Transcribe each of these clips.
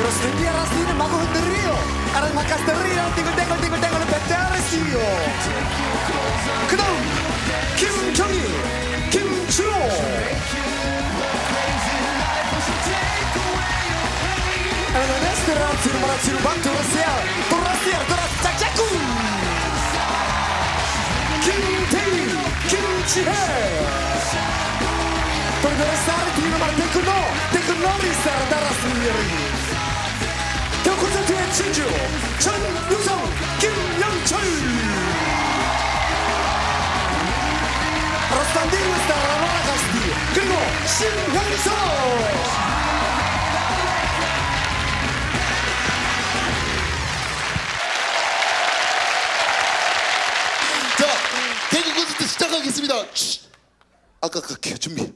Terus biar sini maku hunterio Aras makas terio tinggal 배달했어요 그다음 김정희 김준호 Estrada Maraciro Torres 짝짝꿍 김태희 김지혜 Torres Tino Martecuno Tecnori Sardara Siri 겨 콘서트의 진주 전유성 김영철 Rostandino Starra Casti 그리고 신현석 개그 콘서트 시작하겠습니다. 아까 갈게요. 준비.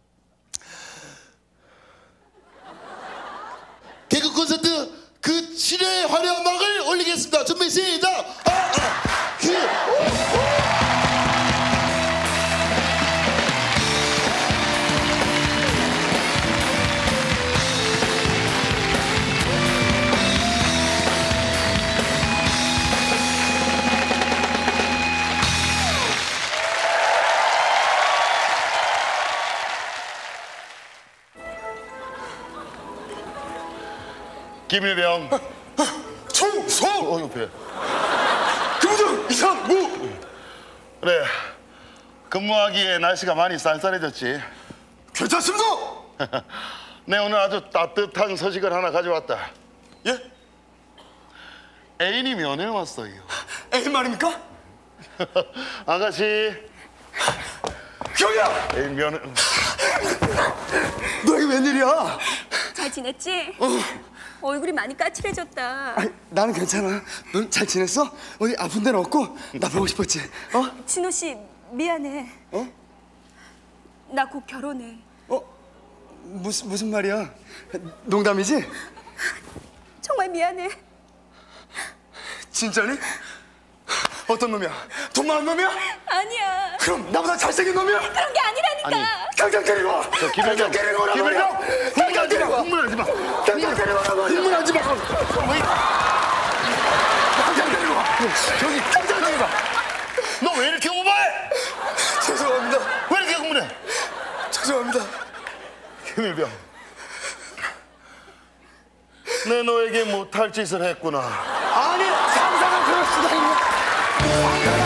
개그 콘서트 그 7회 화려한 막을 올리겠습니다. 준비 시작. 김일병 충성 옆에 금정 이상무 그래 근무하기에 날씨가 많이 쌀쌀해졌지. 괜찮습니다 네 오늘 아주 따뜻한 소식을 하나 가져왔다. 예? 애인이 면회 왔어요. 애인 말입니까? 아가씨 형이야 애인 면회 너 이게 웬일이야 잘 지냈지? 얼굴이 많이 까칠해졌다. 아니, 나는 괜찮아 넌 잘 지냈어? 어디 아픈 데는 없고 나 보고 싶었지 진호 씨 미안해. 나 곧 결혼해. 무슨 말이야 농담이지? 정말 미안해. 진짜니? 어떤 놈이야? 돈 많은 놈이야? 아니야. 그럼 나보다 잘생긴 놈이야? 그런 게 아니라니까. 당장 데리고 와! 김일병 데리고 오라고! 당장 데리고 와! 흥분하지 마. 당장 데리고 오라고! 흥분하지 마. 당장 데리고 와! 저기 당장 데리고 와! 너 왜 이렇게 오버해? 죄송합니다. 왜 이렇게 흥분해? 죄송합니다. 김일병 내 너에게 못할 짓을 했구나. 아니 상상은 그럴 수가 있냐?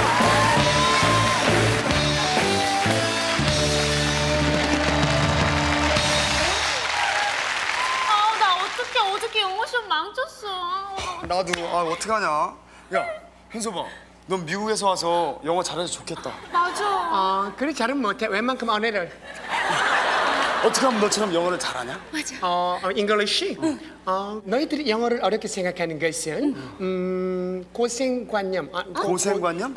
나 어저께 영어 시험 망쳤어. 나도 어떡하냐? 야 현서봐, 넌 미국에서 와서 영어 잘해서 좋겠다. 맞아. 그래 잘은 못해. 웬만큼 언어를. 어떻게 하면 너처럼 영어를 잘하냐? English? 너희들이 영어를 어렵게 생각하는 것은 고생관념. 고생관념?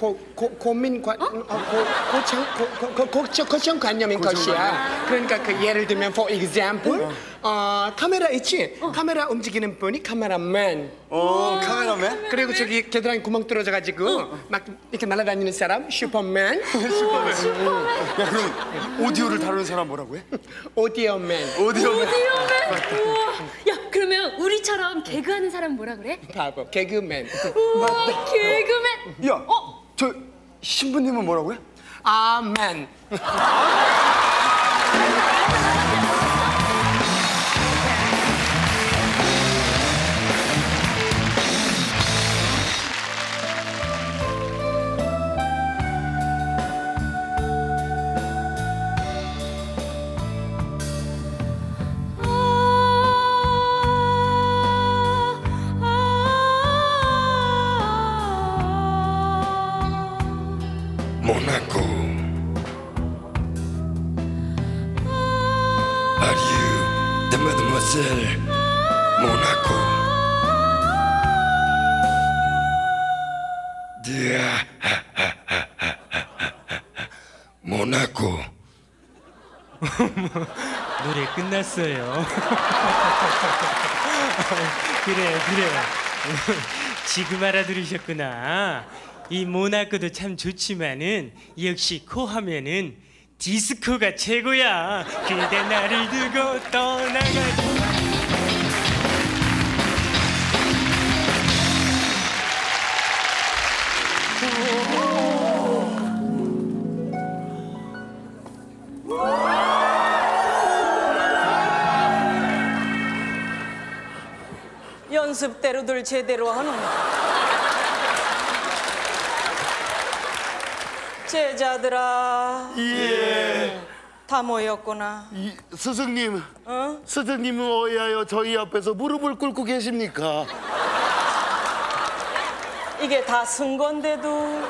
고정관념인 것이야. 그러니까 그 예를 들면 for example, 카메라 있지? 카메라 움직이는 분이 카메라맨. 카메라맨? 그리고 저기 겨드랑이 구멍 뚫어져가지고 막 이렇게 날아다니는 사람 슈퍼맨. 야 그럼 오디오를 다루는 사람 뭐라고 해? 오디오맨. 오디오맨. 야, 그러면 우리처럼 개그하는 사람 뭐라 그래? 바보. 개그맨. 우와, 개그맨. 야, 저 신부님은 뭐라고 해? 아멘. 모나코 Are you the mademoiselle 모나코 Dear 모나코 노래 끝났어요. 그래. 지금 알아들으셨구나. 이 모나코도 참 좋지만은 역시 코 하면은 디스코가 최고야. 그대 나를 두고 떠나가지. 연습대로들 제대로 하는 제자들아. 예. 다 모였구나. 스승님, 어? 스승님은 어야여 저희 앞에서 무릎을 꿇고 계십니까? 이게 다 쓴 건데도.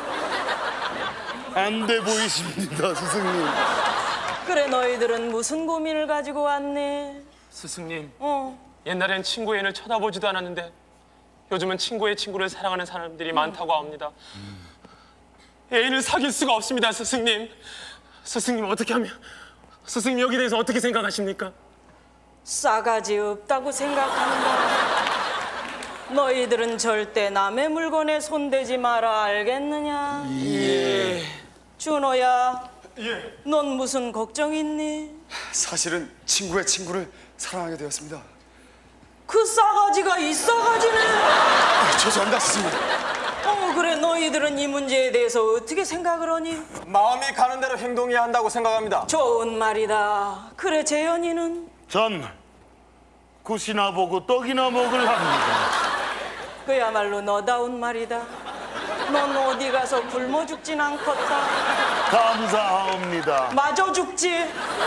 안 돼 보이십니다, 스승님. 그래, 너희들은 무슨 고민을 가지고 왔니? 스승님, 어. 옛날엔 친구 애인을 쳐다보지도 않았는데 요즘은 친구의 친구를 사랑하는 사람들이 많다고 합니다. 애인을 사귈 수가 없습니다, 스승님. 스승님 어떻게 하면, 스승님 여기 대해서 어떻게 생각하십니까? 싸가지 없다고 생각한다. 너희들은 절대 남의 물건에 손대지 마라, 알겠느냐? 예. 준호야, 예. 넌 무슨 걱정 있니? 사실은 친구의 친구를 사랑하게 되었습니다. 그 싸가지가 이 싸가지네. 죄송합니다, 스승님. 그래, 너희들은 이 문제에 대해서 어떻게 생각을 하니? 마음이 가는 대로 행동해야 한다고 생각합니다. 좋은 말이다. 그래, 재현이는? 전 굿이나 보고 떡이나 먹을 합니다. 그야말로 너다운 말이다. 넌 어디 가서 굶어 죽진 않겠다. 감사합니다. 마저 죽지.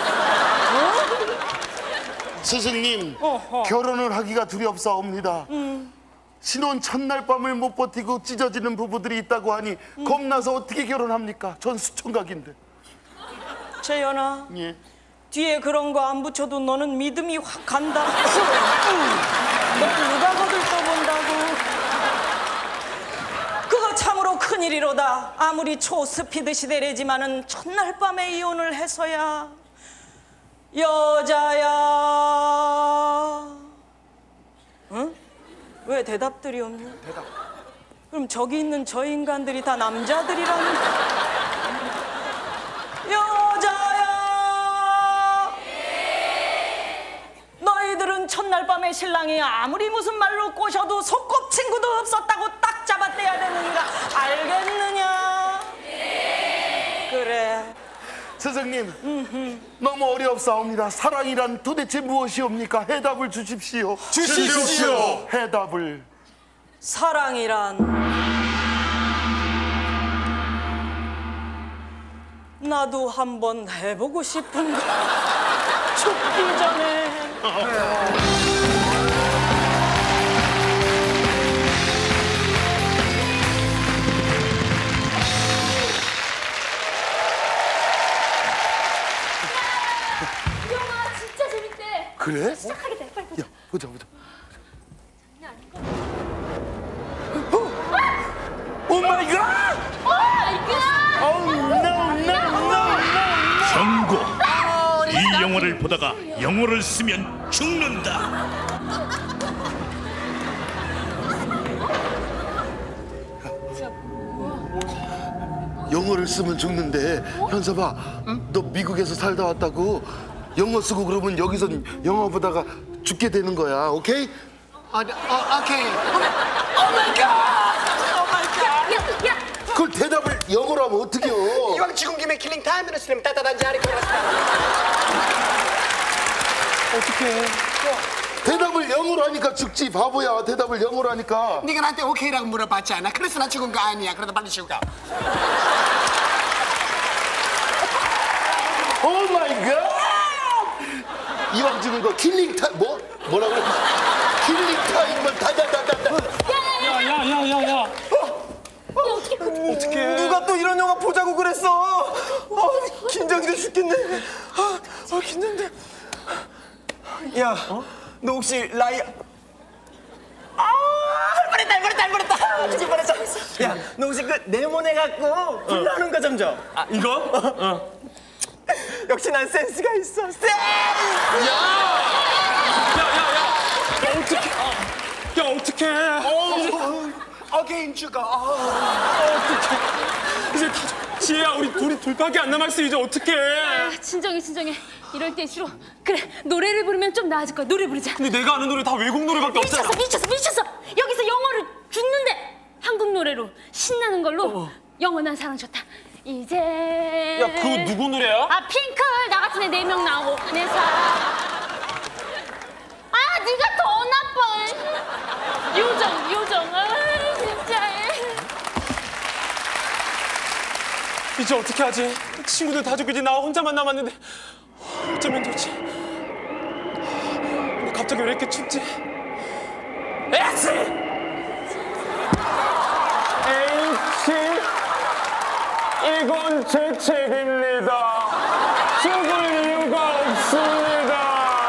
스승님, 어허. 결혼을 하기가 두렵사옵니다. 신혼 첫날 밤을 못 버티고 찢어지는 부부들이 있다고 하니 겁나서 어떻게 결혼합니까? 전 수청각인데. 재현아, 예. 뒤에 그런 거 안 붙여도 너는 믿음이 확 간다. 넌 누가 거들떠본다고. 그거 참으로 큰일이로다. 아무리 초스피드 시대래지만은 첫날 밤에 이혼을 해서야 여자야. 응? 왜 대답들이 없냐? 대답. 그럼 저기 있는 저 인간들이 다 남자들이라는. 여자야. 너희들은 첫날 밤에 신랑이 아무리 무슨 말로 꼬셔도 소꿉친구도 없었다고 딱 잡아떼야 되는가 알겠느냐? 그래. 스승님, 너무 어렵사옵니다. 사랑이란 도대체 무엇이옵니까? 해답을 주십시오. 주십시오. 해답을. 사랑이란 나도 한번 해보고 싶은 거. 죽기 전에. 영화 진짜 재밌대. 그래? 시작하겠다. 빨리 보자. 야, 보자, 보자. 오 마이 갓! 경고! 이 영화를 보다가 영어를 쓰면 죽는다. 영어를 쓰면 죽는데. 현서봐, 너 미국에서 살다 왔다고. 영어 쓰고 그러면 여기선 영화 보다가 죽게 되는 거야. 오케이? 오케이. 그걸 대답을 영어로 하면 어떡해요? 이왕 죽은 김에 킬링 타임으로 쓰면 따다단 자리 걸었어. 대답을 영어로 하니까 죽지, 바보야. 대답을 영어로 하니까. 네가 나한테 오케이라고 물어봤잖아. 그래서 나 죽은 거 아니야. 그래도 빨리 죽어. 오 마이 갓! 이왕 죽은 거 킬링 타임 뭐라 그래? 킬링 타임만 다다다다다. 야야야야야. 어떡해. 누가 또 이런 영화 보자고 그랬어. 긴장이 돼 죽겠네. 긴장돼. 야, 너 혹시 라이... 할 뻔했다. 뒤질 뻔했어. 야, 너 혹시 그 네모네 갖고 불나는 거 좀 줘. 이거? 역시 난 센스가 있어. 센스! 어떡해. 오케이 죽어. 어떡해. 이제 다 지혜야, 우리 둘이 둘밖에 안 남았어. 이제 어떡해. 진정해. 이럴 때일수록 그래, 노래를 부르면 좀 나아질 거야. 노래 부르자. 근데 내가 아는 노래 다 외국 노래밖에 없잖아. 미쳤어. 여기서 영어를 죽는데 한국 노래로 신나는 걸로 영원한 사랑 좋다. 이제. 야, 그거 누구 노래야? 핑클 나 같은 애 4명 나오고 내 사랑. 네가 더 나빠. 이제 어떻게 하지? 친구들 다 죽고 이제 나 혼자만 남았는데 어쩌면 좋지? 근데 갑자기 왜 이렇게 춥지? H! 이건 제 책입니다. 죽을 이유가 없습니다.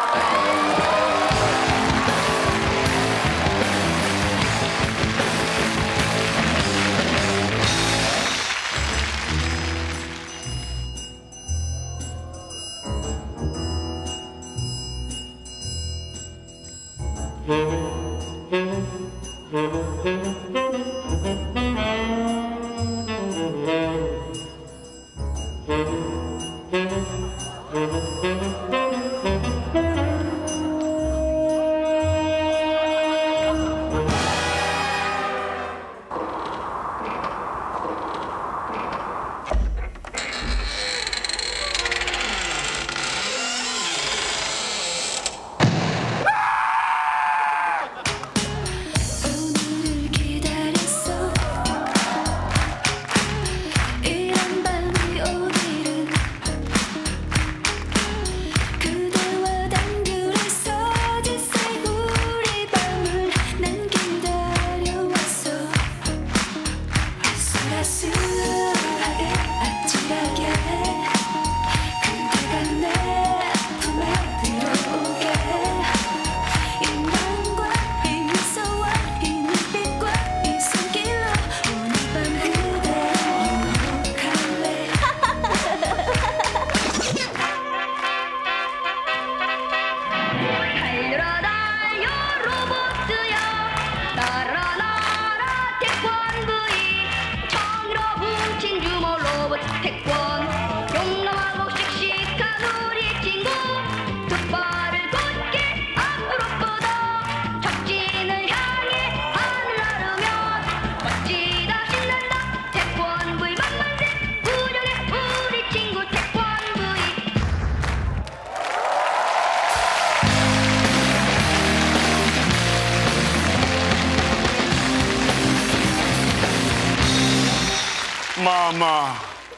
마마,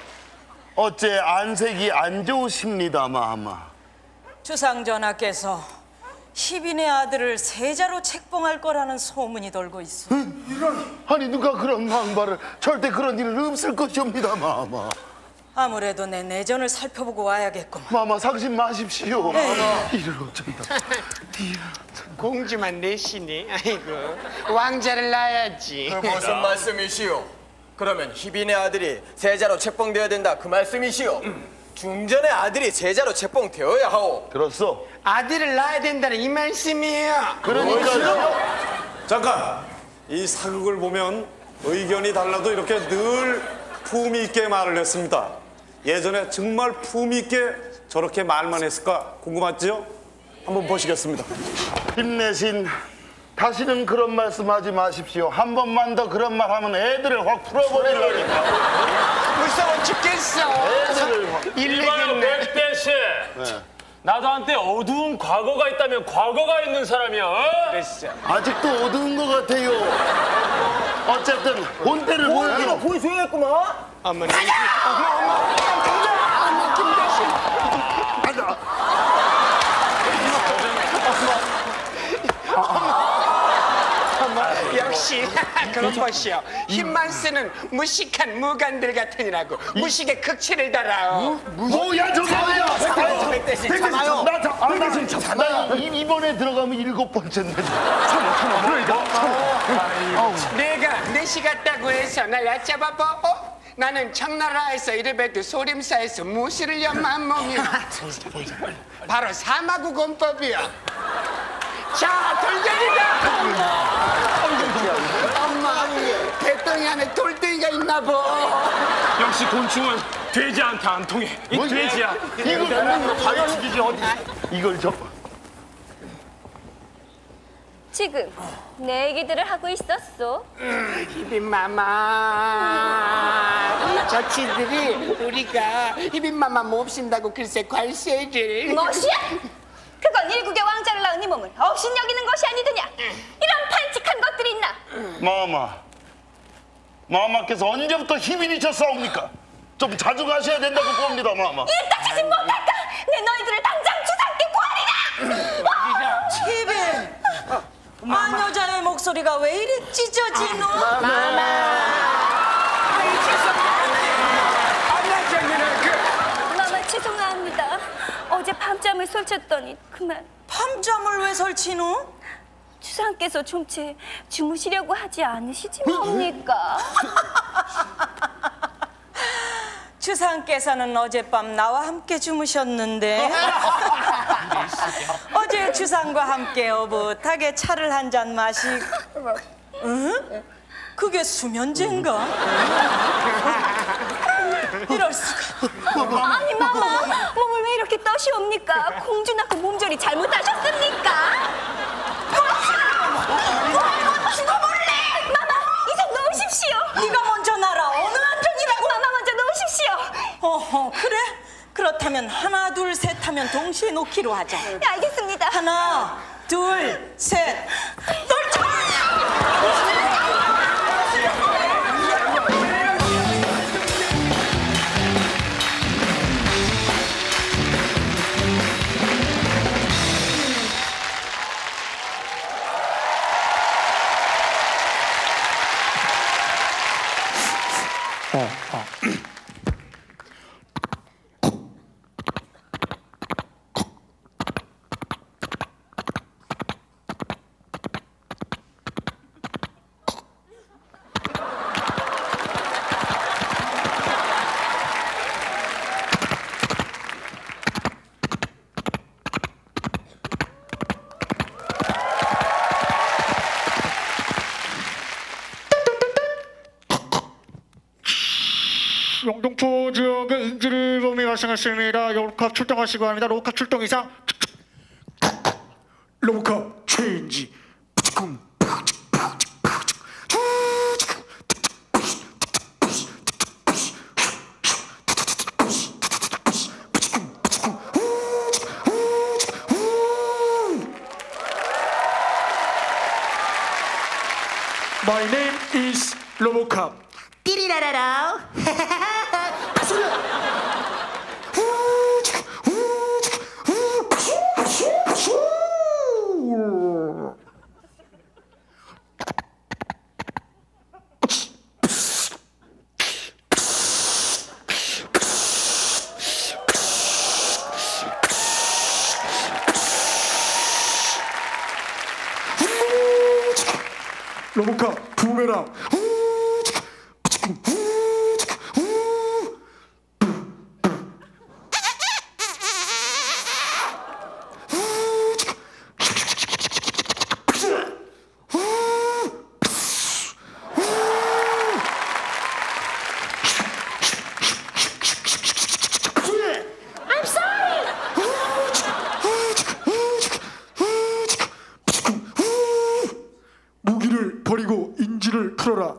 어째 안색이 안 좋으십니다, 마마. 주상전하께서 희빈의 아들을 세자로 책봉할 거라는 소문이 돌고 있어. 아니 누가 그런 망발을, 절대 그런 일은 없을 것이옵니다, 마마. 아무래도 내 내전을 살펴보고 와야겠구만. 마마 상심 마십시오. 네. 이를 어쩐다. 공주만 내시네. 아이고, 왕자를 낳아야지. 무슨 말씀이시오? 그러면 희빈의 아들이 세자로 책봉되어야 된다 그 말씀이시오? 중전의 아들이 세자로 책봉되어야 하오. 들었어? 아들을 낳아야 된다는 이 말씀이에요. 그러니까요. 잠깐! 이 사극을 보면 의견이 달라도 이렇게 늘 품위 있게 말을 했습니다. 예전에 정말 품위 있게 저렇게 말만 했을까 궁금하지요? 한번 보시겠습니다. 힘내신, 다시는 그런 말씀하지 마십시오. 한 번만 더 그런 말 하면 애들을 확 풀어버리려니까. 무서워 죽겠어. 애들을 확. 이봐요, 백대 씨. 나도 한때 어두운 과거가 있다면 과거가 있는 사람이야. 아직도 어두운 것 같아요. 어쨌든 본때를 보여줘. 보여줘야겠구만. 어머니. 어머. 역시 그런 것이요. 힘만 쓰는 무식한 무관들 같으니라고. 무식의 극치를 달아요. 뭐야 저게 뭐야? 백대신 참아요. 나 이번에 들어가면 7번째인데. 참아. 그러니까 참아. 내가 내시 같다고 해서 날 얕잡아봐. 나는 청나라에서 이래봬도 소림사에서 무시를 연마한 몸이야. 바로 사마구 공법이야. 자, 돌쟁이다. 엄마, 배덩이 안에 돌덩이가 있나 봐. 역시 곤충은 돼지한테 안 통해. 이 돼지야. 이걸 과연 죽이지 어디? 이걸 저. 지금 내 얘기들을 하고 있었어. 희빈마마. 저 친들이 우리가 희빈마마 몹신다고 글쎄 관세를. 무엇이야? 그건 일국의 왕자를 낳은 이 몸을 업신여기는 것이 아니더냐? 이런 반칙한 것들이 있나? 마마께서 언제부터 희빈이 쳤사옵니까? 좀 자주 가셔야 된다고 봅니다, 마마. 이따 자신 못할까? 내 너희들을 당장 주상께 구하리라. 치빈, 아 여자의 목소리가 왜 이리 찢어지노? 마마 죄송합니다. 어제 밤잠을 설쳤더니 그만. 밤잠을 왜 설치노? 주상께서 좀채 주무시려고 하지 않으시지 뭡니까? 주상께서는 어젯밤 나와 함께 주무셨는데 어제 주상과 함께 오붓하게 차를 한 잔 마시고 응? 그게 수면제인가? 이럴 수가. 아니 마마 몸을 왜 이렇게 떠시옵니까? 공주 낳고 몸조리 잘못하셨습니까? 죽어볼래! 마마 이 손 놓으십시오. 네가 먼저 날아. 어느 안전이라고? 마마 먼저 놓으십시오. 어허 그래? 그렇다면 하나 둘 셋 하면 동시에 놓기로 하자. 네, 알겠습니다. 하나 둘 셋 놀자. 영등포 지역에 인질범이 발생했습니다. 로봇캅 출동하시기 바랍니다. 로봇캅 출동 이상. 로봇캅 체인지. My name is 로봇캅. 띠리라라라. 로봇캅 부메랑. I'm sorry. 무기를 버리고 인지를 풀어라.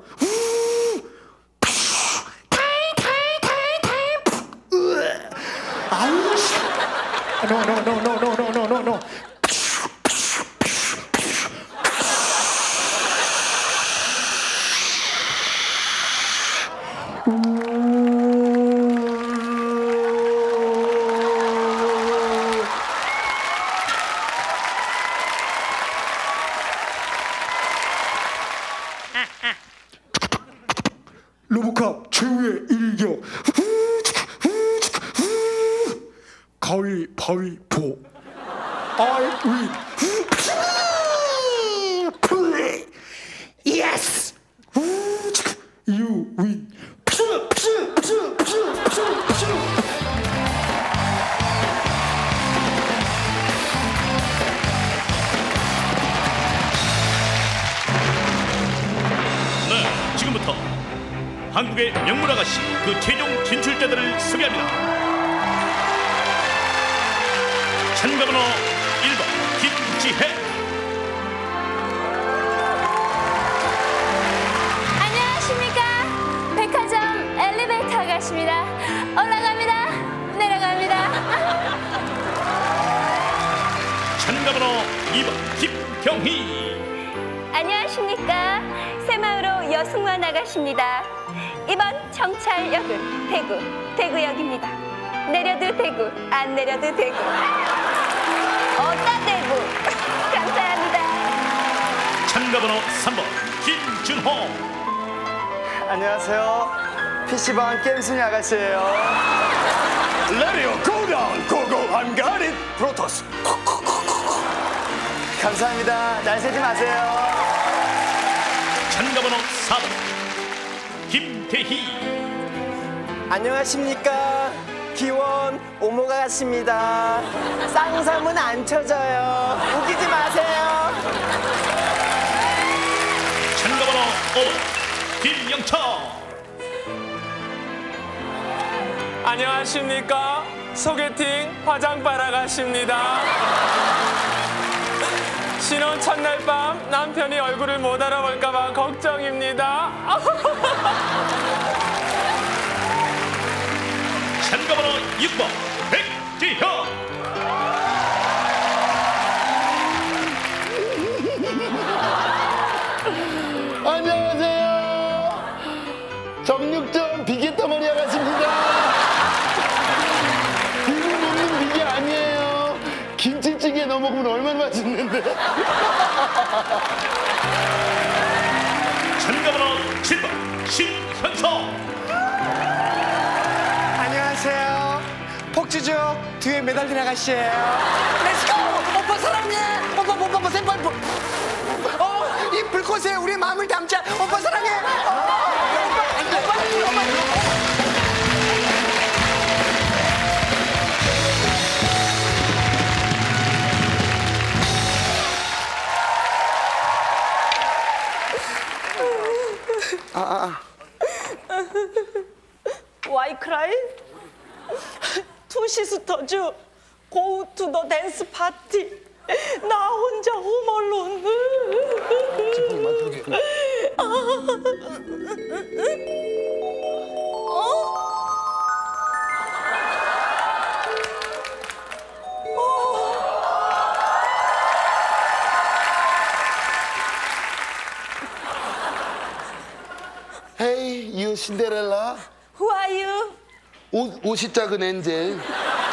아우 씨. No. 로봇캅 최후의 일격. 가위바위보. I win. Yes. You win. 네, 지금부터 한국의 명문 아가씨 그 최종 진출자들을 소개합니다. 참가번호 1번 김지혜. 안녕하십니까. 백화점 엘리베이터 아가씨입니다. 올라갑니다. 내려갑니다. 참가번호 2번 김경희. 안녕하십니까. 새마을호 여승만 아가씨입니다. 이번 정찰역은 대구역입니다. 내려도 대구, 안 내려도 대구. 어따 대구. 감사합니다. 참가번호 3번 김준호. 안녕하세요. PC방 게임순이 아가씨예요. 레디오 고다운 고고 한가리 프로토스. 감사합니다. 날 새지 마세요. 참가번호 4번 김태희. 안녕하십니까. 기원 오모가가십니다. 쌍삼은 안 쳐져요. 웃기지 마세요. 참가번호 5번 김영철. 안녕하십니까? 소개팅 화장빨 아가씨입니다. 신혼 첫날 밤 남편이 얼굴을 못 알아볼까봐 걱정입니다. 참가번호 6번 백지현. 안녕하세요. 정육점 비계떠머리 아가씨입니다. 비빔 먹는 비계 아니에요. 김치찌개 넣어 먹으면 얼마나 맛있는데. 참가번호 7번 신현석. 안녕하세요. 폭주족 뒤에 매달린 아가씨예요. 렛츠고! 오빠 사랑해! 오빠 세발 이 불꽃에 우리의 마음을 담자. 오빠 사랑해! Why cry? 투 시스터즈 go to the dance party. 나 혼자 홈얼론. Hey, you Cinderella. Who are you? 옷이 작은 엔젤.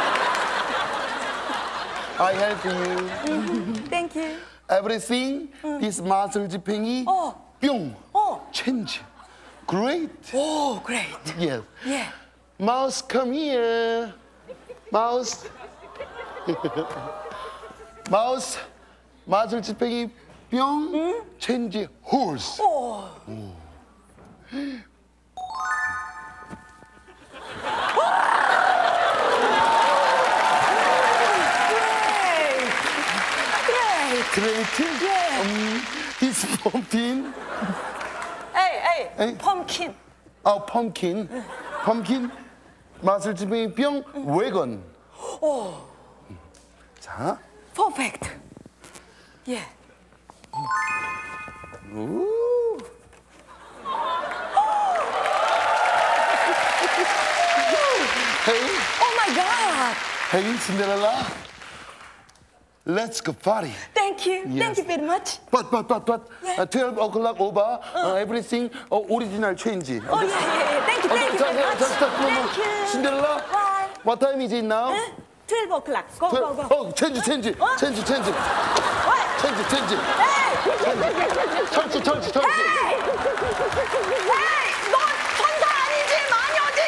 I help you. Thank you. Everything. This muscle 지팽이. 뿅. Change. Great. Oh, great. Yes. Yeah. Mouse, come here. Mouse. Mouse. muscle 지팽이 뿅. Change. Horse. Great. This pumpkin. Hey, pumpkin. pumpkin. Pumpkin. 맛을 지붕이 뿅. wagon. 자. Perfect. Yeah. Hey. Oh my God. Hey, Cinderella. Let's go party. Thank you. Yes. Thank you very much. But 12 o'clock over. Everything original change. Oh yeah. Thank you very much. Just Thank you. Cinderella. Bye. What time is it now? 12 o'clock. Go. change. Change. What? Change. Hey! 철수. Hey! 너 천사 아니지 마녀지.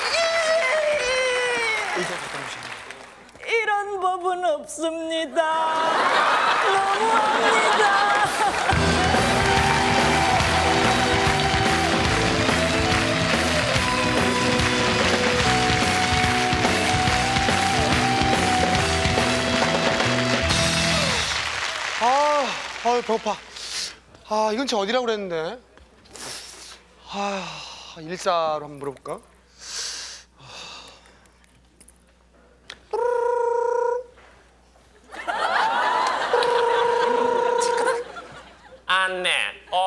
이런 법은 없습니다. 너무합니다. 배고파. 이 근처 어디라고 그랬는데? 일사로 한번 물어볼까? 안내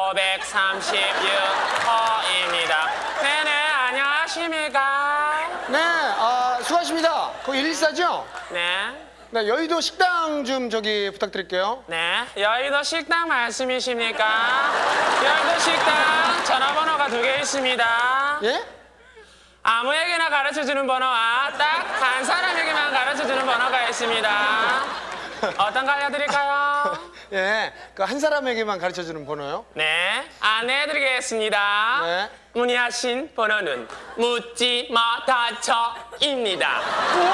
536호입니다. 네네, 안녕하십니까? 네, 수고하십니다. 거기 114죠? 네. 네, 여의도 식당 좀 부탁드릴게요. 네, 여의도 식당 말씀이십니까? 여의도 식당 전화번호가 2개 있습니다. 예? 아무에게나 가르쳐주는 번호와 딱 한 사람에게만 가르쳐주는 번호가 있습니다. 어떤 거 알려드릴까요? 예, 그 한 사람에게만 가르쳐주는 번호요? 네, 안내해드리겠습니다. 네. 문의하신 번호는 묻지 마 다쳐입니다.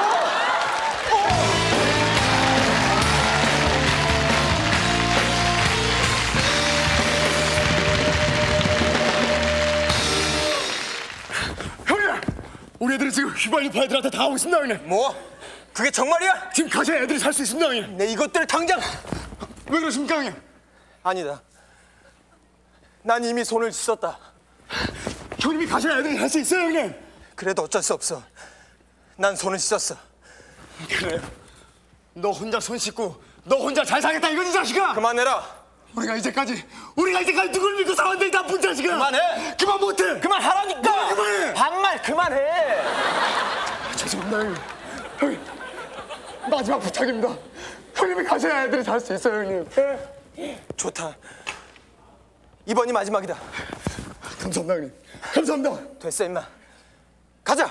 형님! 우리 애들이 지금 휘발유 애들한테 다 하고 있습니다, 형님. 뭐? 그게 정말이야? 지금 가셔야 애들이 살 수 있습니다, 형님. 내 이것들 당장. 왜 그러십니까, 형님? 아니다. 난 이미 손을 씻었다. 형님이 가셔야 애들이 할 수 있어요, 형님. 그래도 어쩔 수 없어. 난 손을 씻었어. 그래요. 너 혼자 손 씻고 너 혼자 잘 살겠다 이거지, 자식아. 그만해라. 우리가 이제까지 누굴 믿고 살았는데 이 나쁜 자식아. 그만해. 그만 못해. 그만하라니까. 그만해. 반말 그만해. 죄송합니다, 형님. 형님, 마지막 부탁입니다. 형님이 가셔야 애들이 살 수 있어요, 형님. 좋다. 이번이 마지막이다. 감사합니다, 형님. 감사합니다. 됐어, 임마. 가자.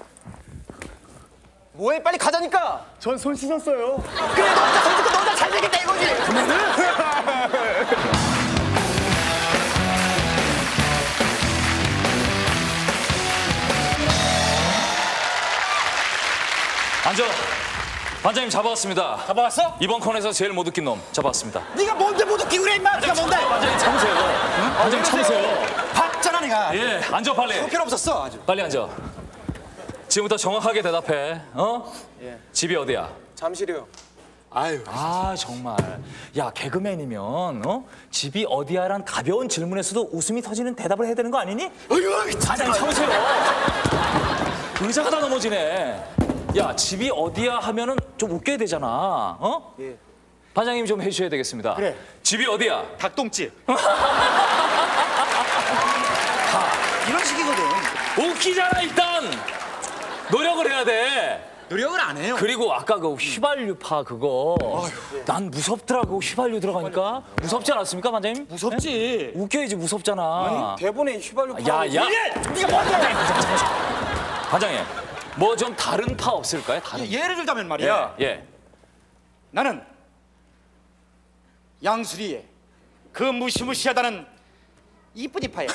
뭐해? 빨리 가자니까. 전 손 씻었어요. 그래, 너 혼자 손 씻고 너 혼자 잘 되겠다 이거지. 앉아. 반장님 잡아왔습니다. 잡아왔어? 이번 컨에서 제일 못 웃긴 놈 잡아왔습니다. 네가 뭔데 못 웃기고 그래, 임마. 네가 뭔데? 반장님 참으세요. 반장님 참으세요. 봤잖아, 네가. 예, 앉아 빨리. 그럴 필요 없었어, 아주. 빨리 앉아. 지금부터 정확하게 대답해. 어? 예. 집이 어디야? 잠실이요. 아유. 아 정말. 야 개그맨이면 어? 집이 어디야란 가벼운 질문에서도 웃음이 터지는 대답을 해야 되는 거 아니니? 어이구, 반장님 참으세요. 의자가 다 넘어지네. 야 집이 어디야 하면은 좀 웃겨야 되잖아. 어? 예. 반장님 좀 해주셔야 되겠습니다. 그래. 집이 어디야? 닭똥집. 이런 식이거든. 웃기잖아 일단. 노력을 해야 돼. 노력을 안 해요. 그리고 아까 그 휘발유파 그거 난 무섭더라고. 휘발유 들어가니까 무섭지 않았습니까 반장님? 무섭지. 네? 웃겨야지 무섭잖아. 대본에 휘발유 파. 야야. 네가 뭔데? 반장님 뭐 좀 다른 파 없을까요? 다른. 예를 들자면 말이야. 예. 나는 양수리의 그 무시무시하다는 이쁜 이파야.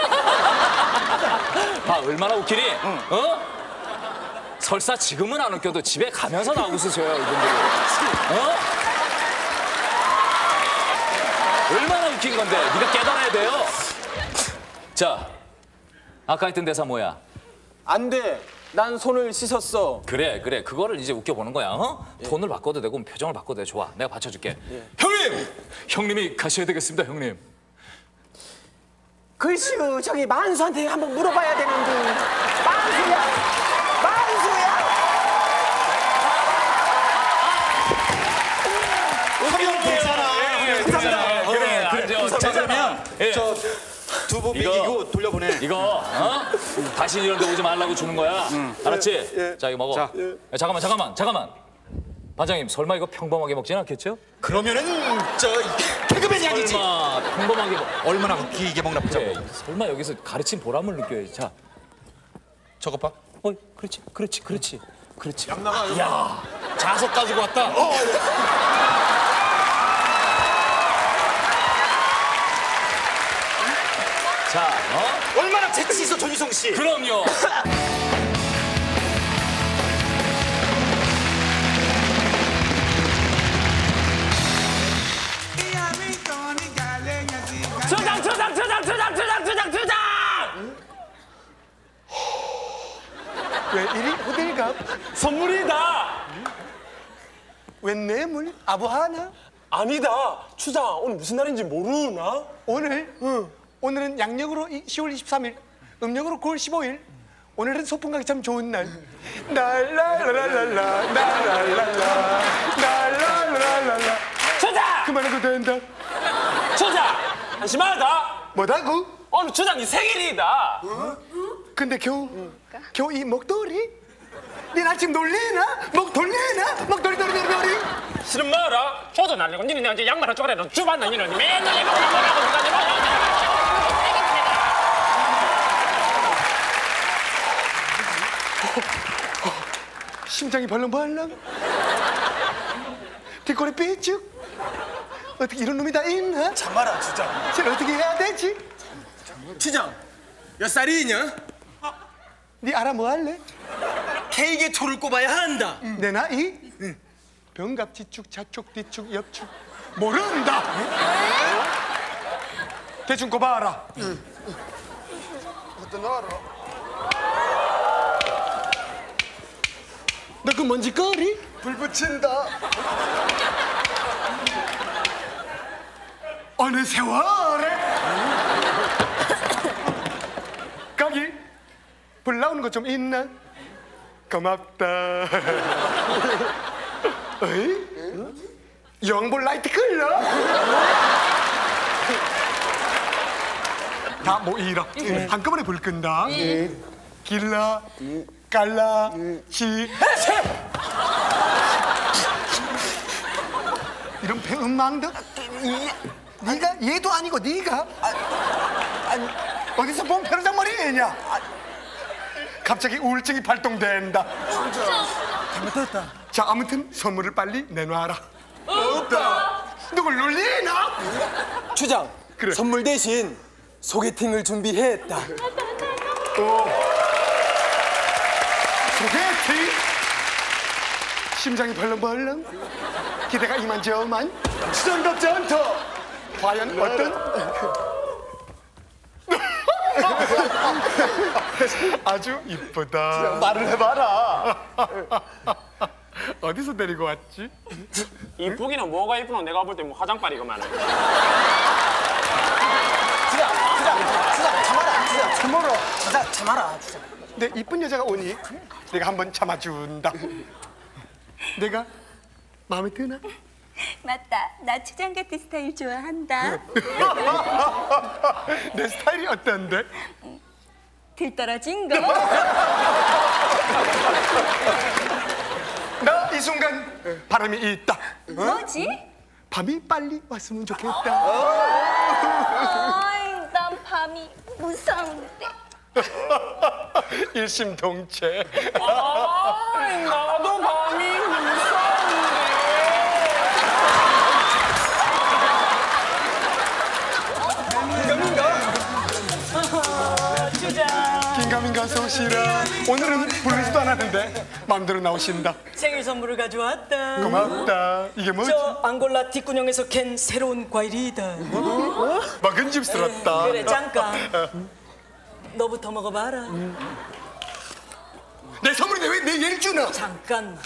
아 얼마나 웃기니? 어? 설사 지금은 안 웃겨도 집에 가면서 나 웃으세요 이분들이. 어? 얼마나 웃긴 건데 네가 깨달아야 돼요. 자 아까 했던 대사 뭐야? 안 돼. 난 손을 씻었어. 그래 그거를 이제 웃겨보는 거야. 어? 톤을 바꿔도 되고 표정을 바꿔도 돼. 좋아 내가 받쳐줄게. 형님! 형님이 가셔야 되겠습니다 형님. 글쎄요, 저기 만수한테 한번 물어봐야 되는데. 만수야. 하면 되잖아. 감사합니다. 그래 자 그러면 예. 저 두부 비기고 돌려보내. 이거 어? 다시 이런 데 오지 말라고 주는 거야. 알았지? 예. 자 이거 먹어. 자. 야, 잠깐만. 반장님 설마 이거 평범하게 먹진 않겠죠? 그러면은 저 개그맨이 아니지. 설마 평범하게 얼마나 웃기게 먹나 보자. 그래, 설마 여기서 가르친 보람을 느껴야지. 자 저것 봐. 그렇지. 양 나가. 야 자석 가지고 왔다. 자, 어? 얼마나 재치 있어 전유성 씨. 그럼요. 초장! 왜 이리 호들갑? 선물이다. 웬 뇌물? 아부하나? 아니다. 추장 오늘 무슨 날인지 모르나? 오늘? 오늘은 양력으로 10월 23일, 음력으로 9월 15일. 오늘은 소풍 가기 참 좋은 날. 날라라라라, 날라라라. 추장! 그만해도 된다. 추장! 한심하다. 뭐다고? 오늘 추장이 생일이다. 근데 겨우 이 목도리? 니 아침 놀리나? 목 돌리나? 목도리. 싫은 말아. 저도 날리고 니는 내가 이제 양말 한쪽 아래로 주봤나 니는 맨날 이거 뭐라고 그러다니. 심장이 벌렁벌렁. 뒷골이 삐쭉. 어떻게 이런 놈이 다 있나? 참아라 주장. 쟤 어떻게 해야 되지? 주장, 몇 살이냐? 네 알아 뭐 할래? 케이크에 초를 꼽아야 한다. 내 나이? 병갑 지축 좌축 뒤축 옆축 모른다. 대충 꼽아라. 어떤 너 알아? 너 그 뭔지 거리? 불 붙인다. 어느 세월에 거기 불 나오는 거 좀 있나? 고맙다. 어이? 영볼 라이트 끌러? 다 모이라. 한꺼번에 불 끈다. 길라, 깔라, 시. 이런 배은망덕? 네가 얘도 아니고 네가? 어디서 본 페르장머리냐? 갑자기 우울증이 발동된다. 잘못했다. 자, 아무튼 선물을 빨리 내놔라. 없다. 누굴 놀리나? 주장, 그래. 선물 대신 소개팅을 준비했다. 소개팅? 심장이 벌렁벌렁? 기대가 이만저만? 추장답지 않다. 과연 어떤? 아주 이쁘다. 말을 해봐라. 어디서 데리고 왔지? 이쁘기는 뭐가 이쁘노? 내가 볼 때 뭐 화장빨이구만. 주장, 참아라. 주장, 참아라. 주장, 참아라. 주장. 내 이쁜 여자가 오니 내가 한번 참아준다. 내가 마음에 드나? 맞다. 나 추장 같은 스타일 좋아한다. 내 스타일이 어떤데? 들떨어진 거. 나 이 순간 바람이 있다. 뭐지? 밤이 빨리 왔으면 좋겠다. 아이, 난 밤이 무서운데. 일심동체. 나도 밤이 무서운데. 긴가민가 어서 오시라. 오늘은 부르지도 않았는데 마음대로 나오신다. 생일 선물을 가져왔다. 고맙다. 이게 뭐지? 저 앙골라 뒷구녕에서 캔 새로운 과일이다. 먹은집스럽다. 그래, 잠깐. 너부터 먹어봐라. 내 선물인데 왜 내 얘를 주나? 잠깐만.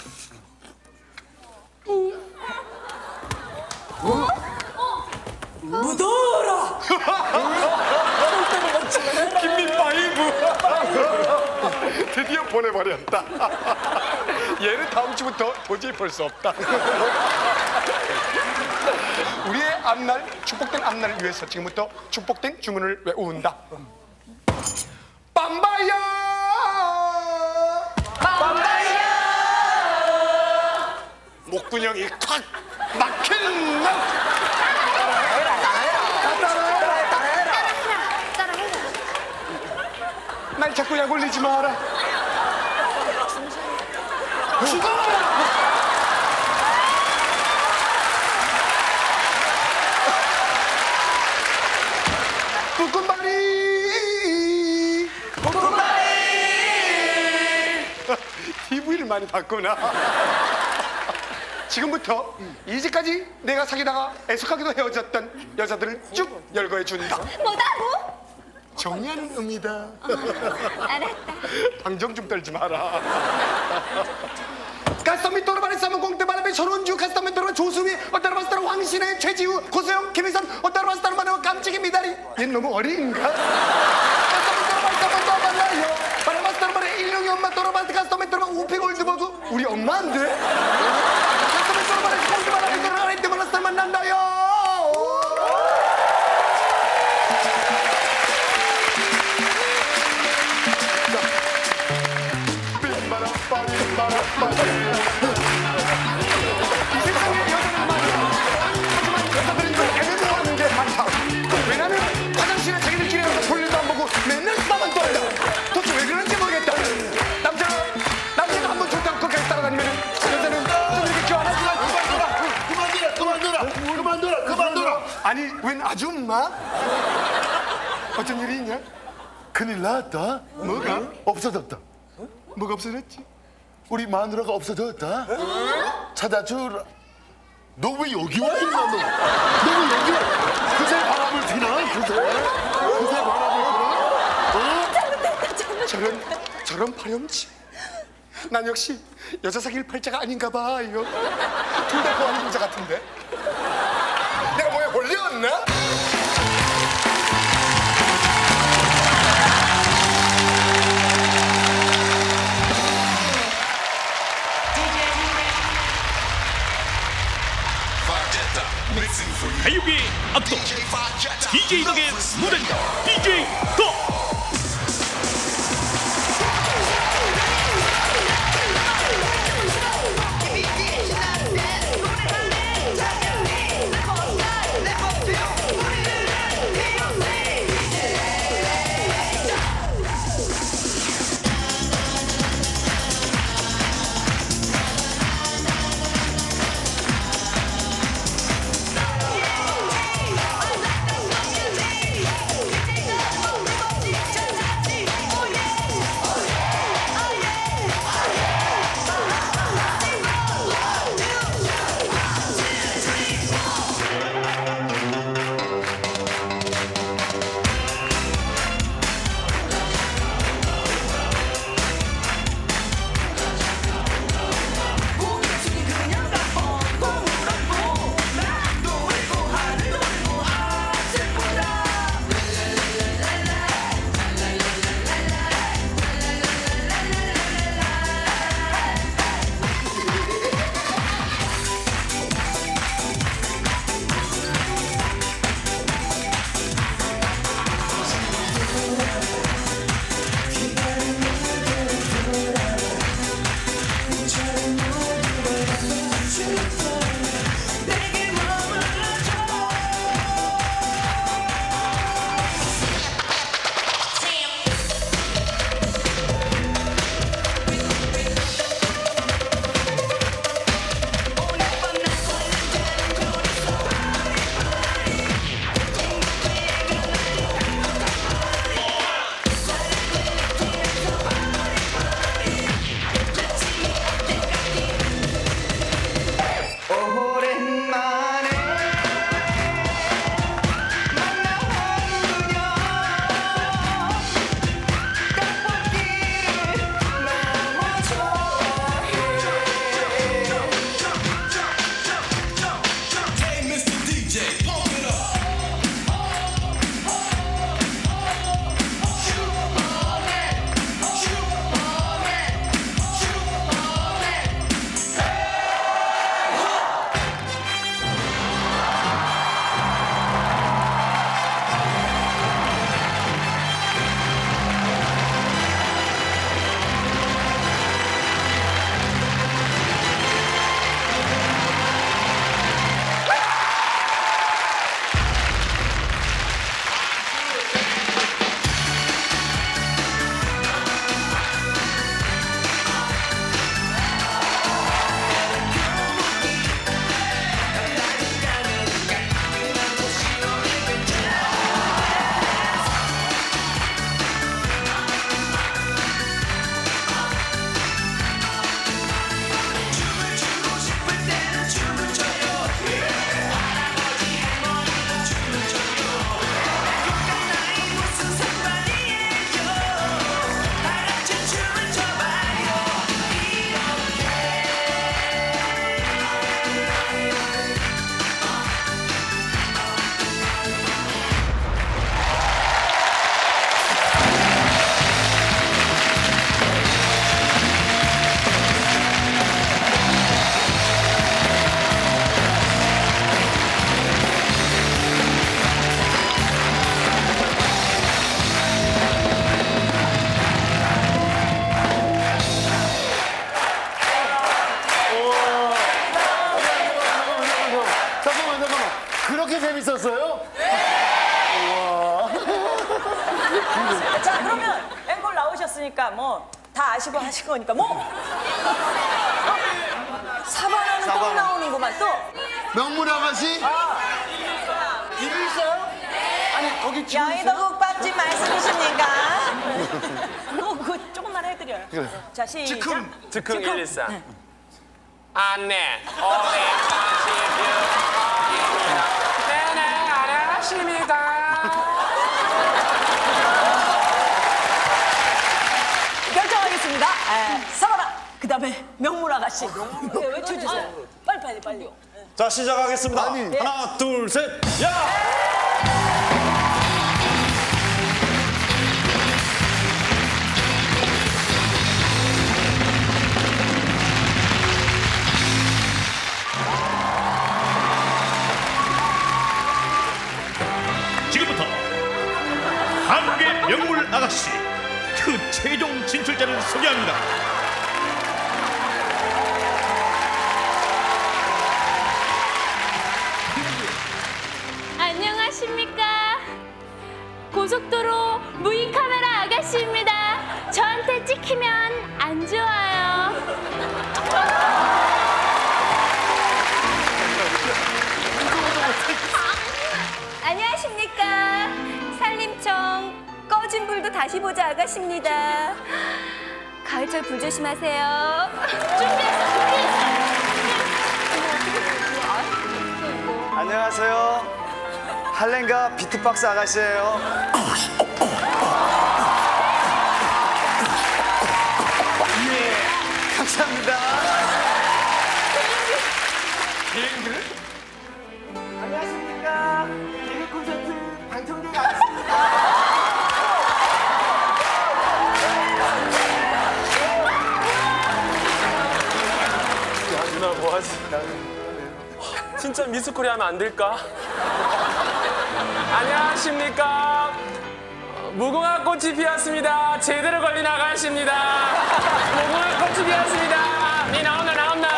묻어라. 김민파이브. 드디어 보내버렸다. 얘는 다음 주부터 도저히 볼 수 없다. 우리의 앞날, 축복된 앞날을 위해서 지금부터 축복된 주문을 외운다. 빰바야! 빰바야! 목구녕이 콱 막힌 날. 날 자꾸 약 올리지 마라. 죽어라! 볶음바리! 볶음바리! TV를 많이 봤구나. 지금부터 이제까지 내가 사귀다가 애석하게도 헤어졌던 여자들을 쭉 열거해준다. 뭐다고? 정리하는 의미다. 알았다. 방정 좀 떨지 마라. 가스터미토로 바리싸면 공대바람에 전원주 가스터미토로 조수미 어따라 바스타로 황신혜 최지우 고소영 김희선 어따라 바스타로 마네와 깜찍이 미다리. 얘는 너무 어린가? 가스터미토로 바리싸면 또 만나요. 바라바스타로 마네 일용이 엄마 또라바스 가스터미토로 우피 골드버그 우리 엄마인데? 가스터미토로 마네 공대바람에 또라바스 가스터미토로 만난다요. 이 세상에 여자는 많다. 하지만 여자들은 좀 애매모호한 게 많다. 왜냐면 화장실에 자기들끼리 가서 볼일도 안 보고 맨날 수다만 떨다. 도대체 왜 그런지 모르겠다. 남자가 한 번 좋지 않고 계속 따라다니고 아니 웬 아줌마? 어쩐 일이 있냐? 큰일 났다. 뭐가? 없어졌다. 뭐가 없어졌지? 우리 마누라가 없어졌다. 찾아주라. 너 왜 여기 와 있나 너? 너 왜 여기 와? 그새 바람을 피나? 그새 바람을 피나? 저런 파렴치. 난 역시 여자 사귈 팔자가 아닌가 봐 이거. 둘 다 고하는 여자 같은데. 내가 뭐에 걸렸나? 가요계의 악동 DJ 덕의 노래입니다. DJ 덕. 재밌었어요? 자, 그러면 앵콜 나오셨으니까 뭐 다 아시고 하신 거니까 뭐 사바나는 또 나오는구만 또. 명문 아가씨? 이리 거기 여의도 국밥집 말씀이십니까? 그 조금만 해드려요. 그래. 자, 시작. 즉흥 114. 네. 안내 546입니다. 네네, 안녕하십니까. 결정하겠습니다. 서봐라. 그 다음에 명물 아가씨. 네, 외쳐주세요. 빨리. 자, 시작하겠습니다. 하나, 둘, 셋, 야! 지금부터 한국의 명물 아가씨 그 최종 진출자를 소개합니다. 안녕하십니까. 고속도로 무인카메라 아가씨입니다. 저한테 찍히면 안 좋아요. 안녕하십니까. 산림청 꺼진 불도 다시 보자 아가씨입니다. 가을철 불 조심하세요. 준비했어. 안녕하세요. 할렌가 비트박스 아가씨예요. 예, 감사합니다. 비행기를? 안녕하십니까. 개그 콘서트 방청객 아가씨입니다. 야, 누나 뭐하지? 진짜 미스코리 하면 안 될까? 안녕하십니까. 무궁화 꽃이 피었습니다. 제대로 걸린 아가씨입니다. 무궁화 꽃이 피었습니다. 니 나온나.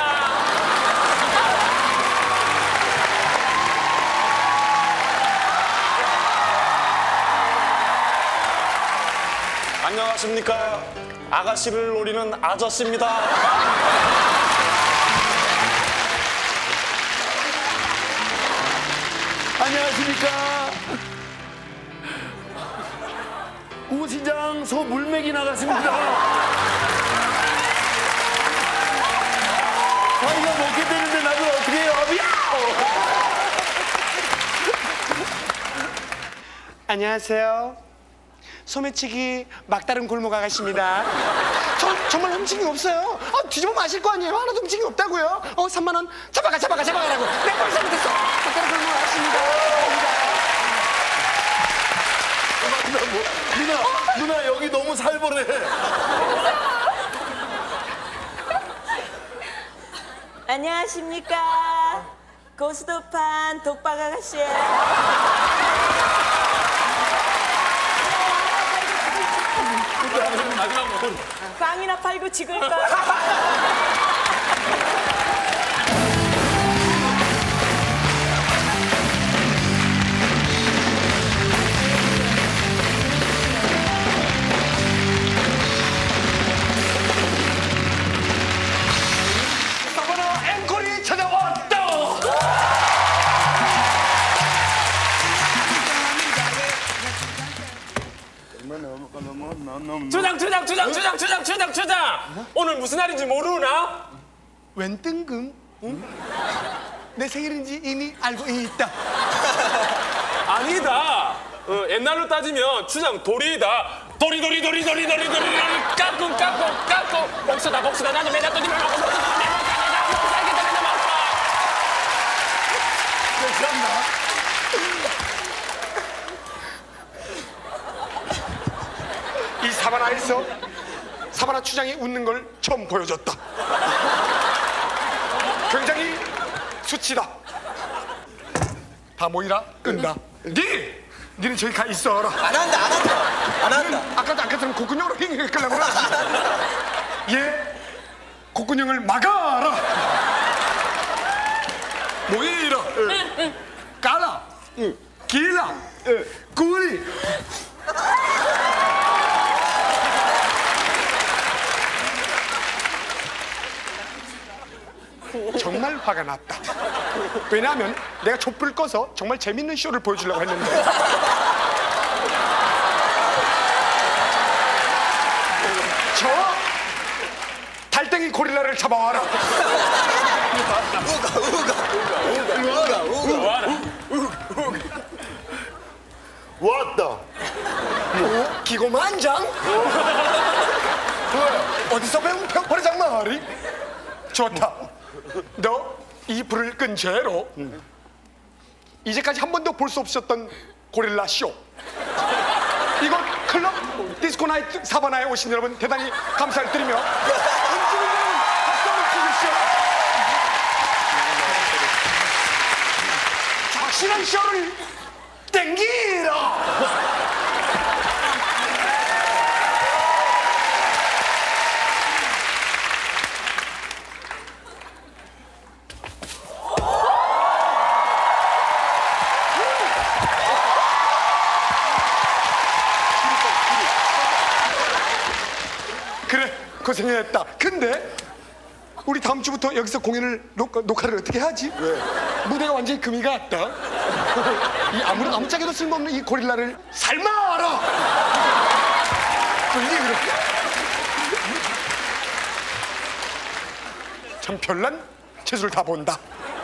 안녕하십니까. 아가씨를 노리는 아저씨입니다. 안녕하십니까. 우시장 소 물맥이 나갔습니다. 이거 먹게 되는데 나도 어떻게 해요? 안녕하세요. 소매치기 막다른 골목 아가씨입니다. 정말 움직임이 없어요. 뒤집으면 아실 거 아니에요. 하나도 움직임이 없다고요. 3만 원 잡아가라고. 내 꼴 잘못했어. 막다른 골목 아가씨입니다. 누나 여기 너무 살벌해. 안녕하십니까. 고수도판 독박 아가씨예요. 빵이나 팔고 찍을까? 서버너 앵콜이 찾아왔다. 주장. 오늘 무슨 날인지 모르나? 웬 뜬금? 응? 내 생일인지 이미 알고 있다. 아니다. 옛날로 따지면 주장 도리이다. 도리 깎고 복수다 나는 맨날 또 니만 먹고 이 사바나에서 사바나 추장이 웃는 걸 처음 보여줬다. 굉장히 수치다. 다 모이라 끈다. 니는 저기 가 있어라. 안 한다. 아까처럼 콧구녕으로 핑 끌려고 그러지. 얘 콧구녕을 막아라. 모이라. 까라. 길라. 구리. 정말 화가 났다. 왜냐하면 내가 촛불 꺼서 정말 재밌는 쇼를 보여주려고 했는데 고릴라를 잡아와라. 왔다. 기고만장? 어디서 배운 벽벌의 장마리? 좋다. 너 이 불을 끈 죄로 이제까지 한 번도 볼 수 없었던 고릴라 쇼, 이곳 클럽 디스코 나이트 사바나에 오신 여러분 대단히 감사를 드리며 음주는 여러분 박수 한번 주십시오. 확실한 쇼를 땡기라. 그래, 고생했다. 근데 우리 다음 주부터 여기서 공연을 녹화를 어떻게 하지? 왜? 무대가 완전히 금이 갔다. 이 아무 짝에도 쓸모없는 이 고릴라를 삶아라. 그러니 그렇게 참 별난 재수를 다 본다.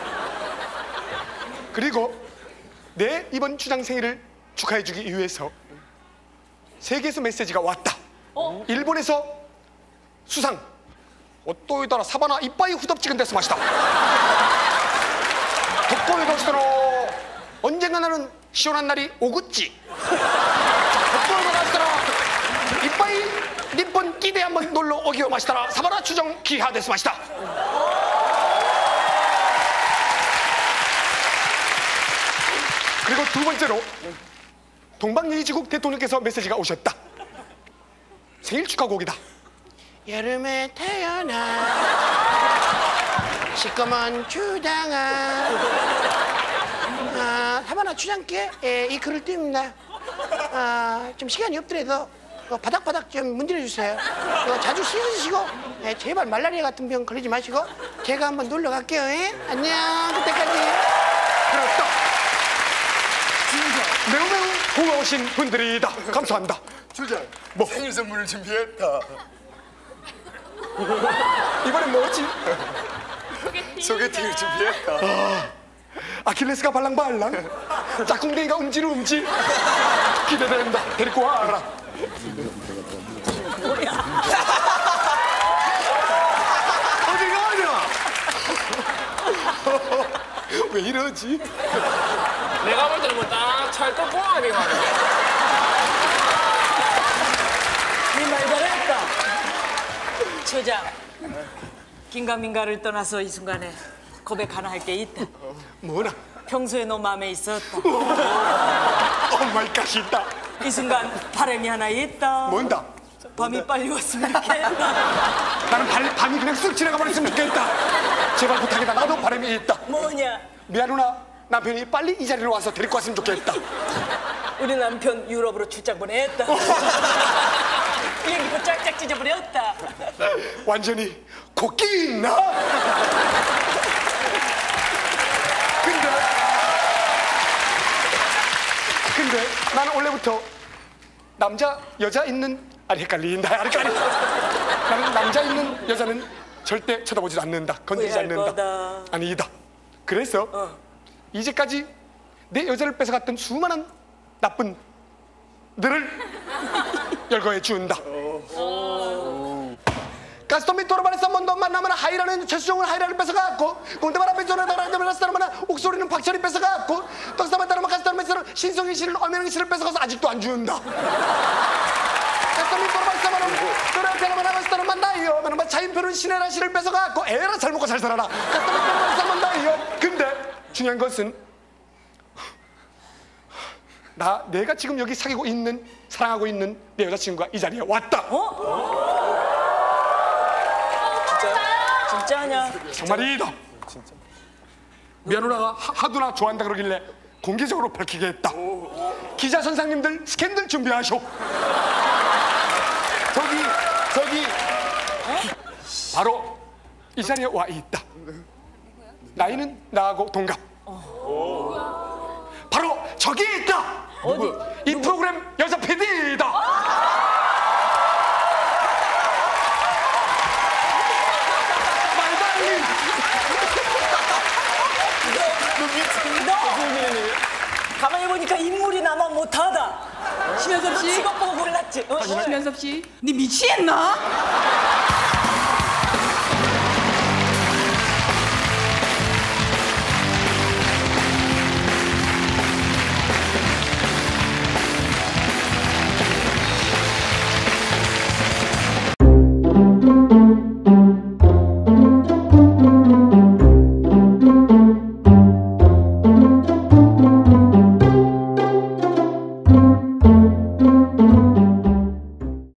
그리고 내 이번 주장 생일을 축하해주기 위해서 세계에서 메시지가 왔다. 일본에서 수상 오또이다라 사바나 이빠이 후덥지근 데스 마시다. 덕고에 가시더라. 언젠가 나는 시원한 날이 오겠지. 덕고에 가시더라. 이빠이 니폰 끼대 한번 놀러 오기요 마시더라. 사바나 추정 기하 데스 마시다. 그리고 두 번째로 동방예의지국 대통령께서 메시지가 오셨다. 생일 축하곡이다. 여름에 태어나 시꺼먼 주당아. 사바나 추장께 이 글을 띄웁니다. 좀 시간이 없더라도 바닥바닥 좀 문질러 주세요. 자주 씻으시고 제발 말라리아 같은 병 걸리지 마시고 제가 한번 놀러 갈게요. 안녕. 그때까지. 그렇다. 매우 고마우신 분들이다. 감사한다. 주장, 뭐? 생일 선물을 준비했다. 이번엔 뭐지? 소개팅을 준비했다. 아킬레스가 발랑발랑, 짝꿍댕이가 움찔움찔. 기대된다. 데리고 와라. 어디 가냐? 왜 이러지? 내가 볼 때는 뭐딱 찰떡궁합이 가네. 네 말 잘했다. 처장, 긴가민가를 떠나서 이 순간에 고백 하나 할 게 있다. 뭐나? 평소에 너 마음에 있었다. 엄마이 갓이다. 이 순간 바람이 하나 있다. 뭔다? 밤이 빨리 왔으면 좋겠다. 나는 밤이 그냥 쓱 지나가 버렸으면 좋겠다. 제발 부탁이다. 나도 바람이 있다. 뭐냐? 미안 누나. 남편이 빨리 이 자리로 와서 데리고 왔으면 좋겠다. 우리 남편 유럽으로 출장 보냈다. 비행기표 짝짝 찢어버렸다. 완전히 곡기 있나? 근데 나는 원래부터 남자 여자 있는 헷갈린다. 나는 남자 있는 여자는 절대 쳐다보지 않는다. 건드리지 않는다. 거다. 아니다. 그래서 이제까지 내 여자를 뺏어갔던 수많은 나쁜 들을 열거해 준다. 가스토미 토르바레스 한 번 더 만나면 하이라는 최수종은 하이라를 뺏어갔고 공대바라 뺏어나다라면 옥소리는 박철이 뺏어갔고 떡사만 따르면 가스토미스는 신성희 씨는 엄연희 씨를 뺏어가서 아직도 안 준다. 가스토미 토르바레스 한 번 또라이라면 가스토를 만나요. 만나면 차인표는 신혜라 씨를 뺏어갔고 에라 잘 먹고 잘 살아라. 가스토미 토르바레스 한 번 만나요. 근데 중요한 것은 내가 지금 여기 사귀고 있는 사랑하고 있는 내 여자친구가 이 자리에 왔다. 진짜냐? 정말이다. 미아 누나가 하두나 좋아한다 그러길래 공개적으로 밝히게 했다. 기자 선생님들 스캔들 준비하쇼. 저기 바로 이 자리에 와 있다. 나이는 나하고 동갑. 바로 저기 있다. 어디? 이 프로그램 여자 PD이다. 너 가만히 보니까 인물이 나만 못하다. 심연섭 씨? 직업 보고 골랐지. 심연섭 씨, 네 미치겠나?